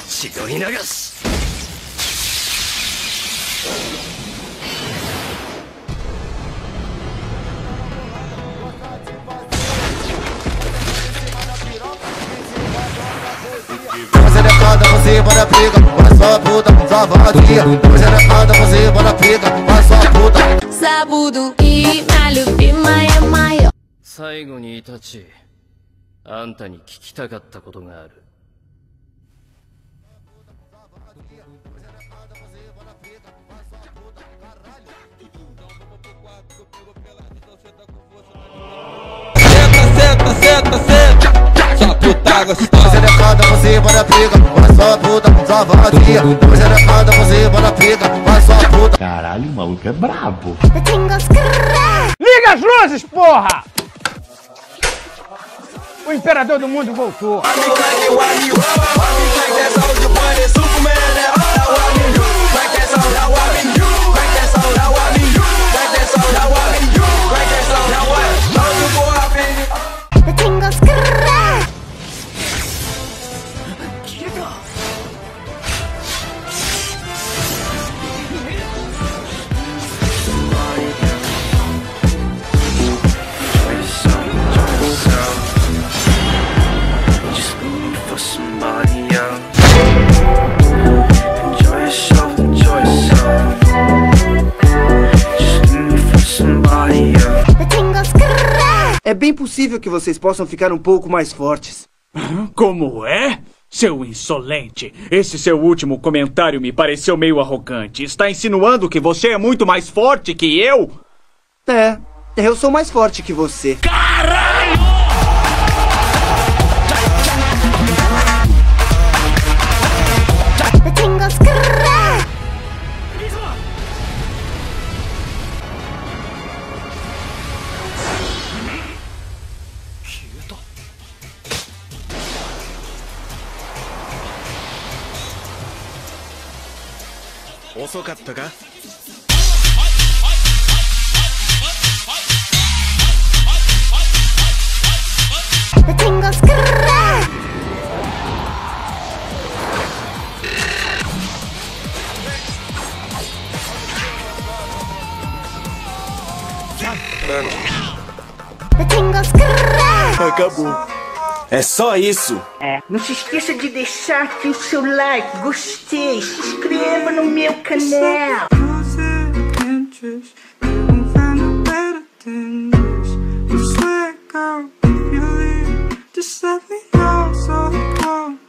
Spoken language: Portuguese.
千鳥流し。 Você bora briga, vai sua puta, sua vadia. Você errada, você bora briga, vai sua puta. Забуду имя любимое мое. 最後にイタチ、あんたに聞きたかったことがある。 Senta, senta, senta, sua puta gostosa. Você errada, você bora briga, vai sua puta, sua vadia. Você errada, você bora briga, vai sua puta. Caralho, o maluco é brabo. Liga as luzes, porra! O imperador do mundo voltou. É bem possível que vocês possam ficar um pouco mais fortes. Como é? Seu insolente, esse seu último comentário me pareceu meio arrogante. Está insinuando que você é muito mais forte que eu? Eu sou mais forte que você. Caralho! Acabou. É só isso. Não se esqueça de deixar aqui o seu like, gostei, se inscreva no meu canal. Just let me know so